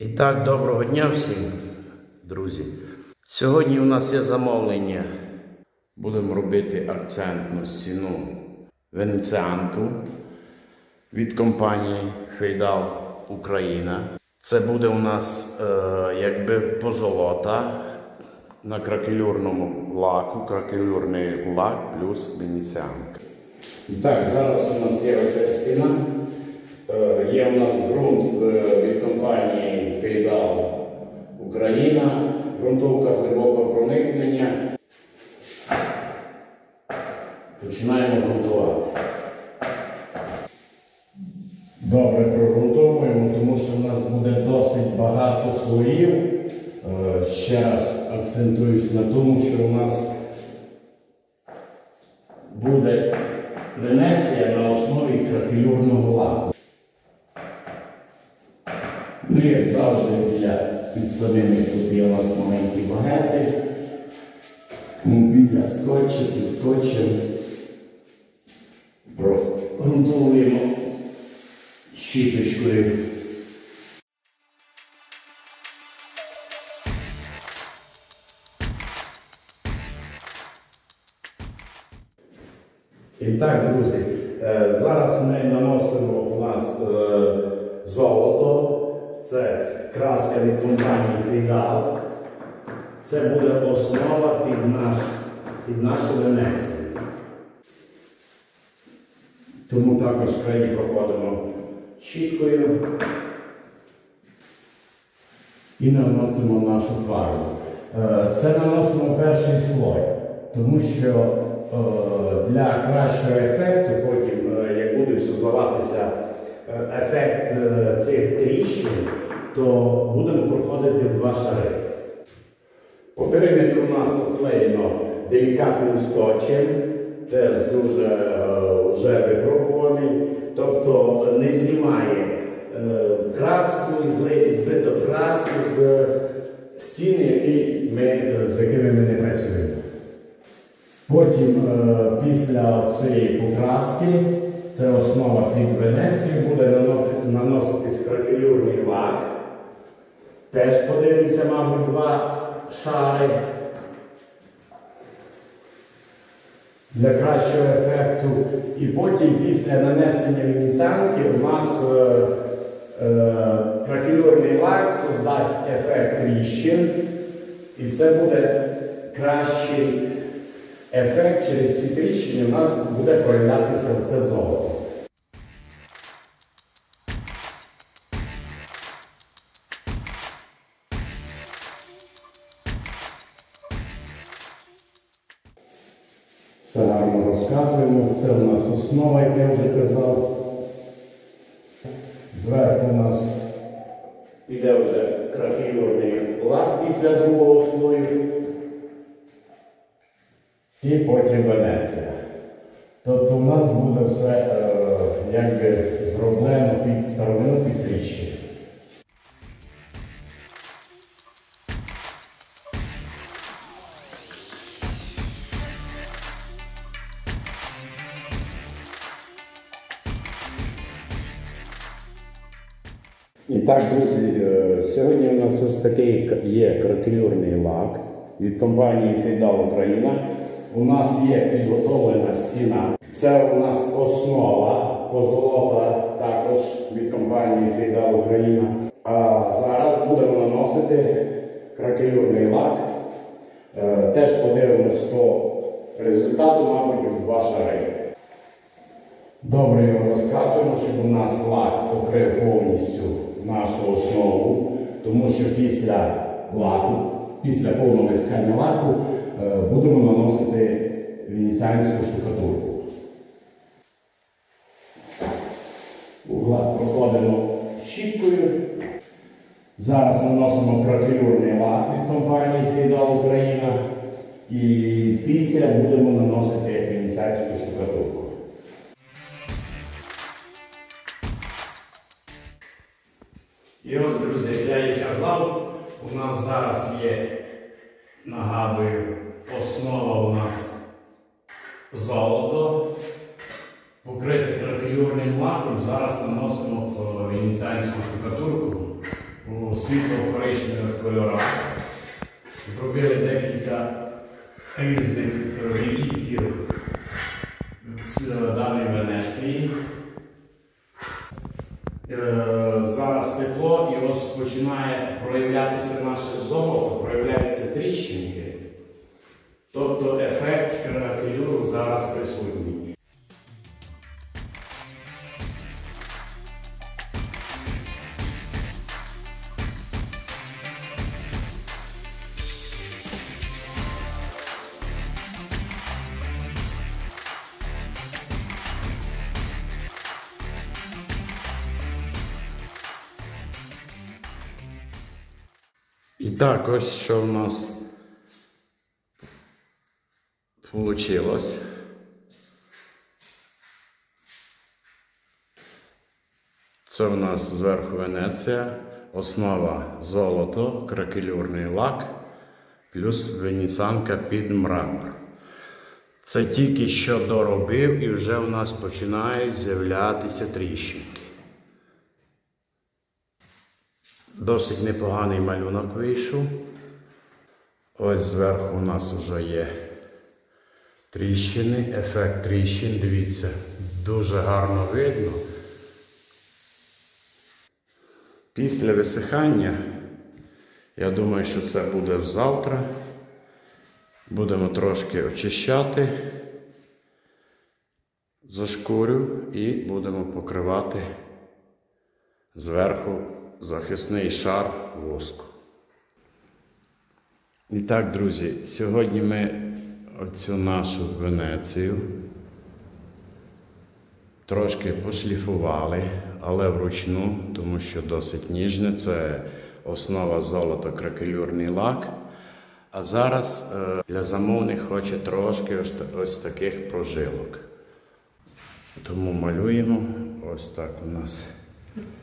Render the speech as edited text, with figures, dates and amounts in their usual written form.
І так, доброго дня всім, друзі. Сьогодні у нас є замовлення. Будемо робити акцентну стіну венеціанку від компанії Фейдал Україна. Це буде у нас якби позолота на кракелюрному лаку, кракелюрний лак плюс венеціанка. І так, зараз у нас є оця стіна. Є у нас ґрунт від компанії Фейдал Україна, ґрунтовка глибокого проникнення. Починаємо ґрунтувати. Добре прогрунтовуємо, тому що у нас буде досить багато слоїв. Ще раз акцентуюсь на тому, що у нас буде Венеція на основі кракелюрного лаку. Ну, як завжди, під самими тут є у нас маленькі багети. Біля скотча, під скотчем прогрунтовуємо щіточкою. І так, друзі, зараз ми наносимо у нас золото. Це краска від компанії Фейдал. Це буде основа під нашу Венецію. Тому також краї проходимо щіткою і наносимо нашу фарбу. Це наносимо перший слой, тому що для кращого ефекту, потім, як буде все зливатися ефект цих тріщин, то будемо проходити в два шари. По периметру у нас обклеєно делікатним скотчем, теж дуже вже випробуваний, тобто не знімає краску і збиток краски з стін, з якими ми не працюємо. Потім після цієї покраски, це основа під Венецію, буде наноситись кракелюрний лак. Теж подивимося, мабуть, два шари для кращого ефекту. І потім після нанесення венеціанки у нас кракелюрний лак создасть ефект тріщин. І це буде кращий ефект, через ці тріщини у нас буде проявлятися оце золото. Все гарно розкатуємо. Це у нас основа, як я вже казав. Зверху у нас піде вже кракелюрний лак після другого слою. І потім Венеція. Тобто у нас буде все якби зроблено під старовину, під тріщини. І так, друзі, сьогодні у нас ось такий є кракелюрний лак від компанії Фейдал Україна. У нас є підготовлена стіна. Це у нас основа позолота також від компанії Фейдал Україна. А зараз будемо наносити кракелюрний лак. Теж подивимось по результату, мабуть, в два шари. Добре його розкатуємо, щоб у нас лак покрив повністю нашу основу, тому що після лаку, після повного вискання лаку, будемо наносити венеціанську штукатурку. Лак проходимо щіткою. Зараз наносимо кракелюрний лак від компанії Фейдал Україна. І після будемо наносити венеціанську штукатурку. І ось, друзі, я і казав, у нас зараз є, нагадую, основа у нас золото, покрите кракелюрним лаком. Зараз наносимо венеціанську штукатурку. у світло-коричневих кольорах. Зробили декілька різних відтінків даної Венеції. Зараз тепло і от починає проявлятися наше золото, проявляються тріщинки. Тобто ефект кракелюру зараз присутній. І так, ось що в нас вийшло. Це в нас зверху Венеція, основа золото, кракелюрний лак, плюс венеціанка під мрамор. Це тільки що доробив і вже в нас починають з'являтися тріщинки. Досить непоганий малюнок вийшов. Ось зверху у нас вже є тріщини, ефект тріщин, дивіться, дуже гарно видно. Після висихання, я думаю, що це буде завтра, будемо трошки очищати, зашкурю і будемо покривати зверху захисний шар воску. І так, друзі, сьогодні ми оцю нашу Венецію трошки пошліфували, але вручну, тому що досить ніжне, це основа золото кракелюрний лак. А зараз для замовних хоче трошки ось таких прожилок. Тому малюємо, ось так у нас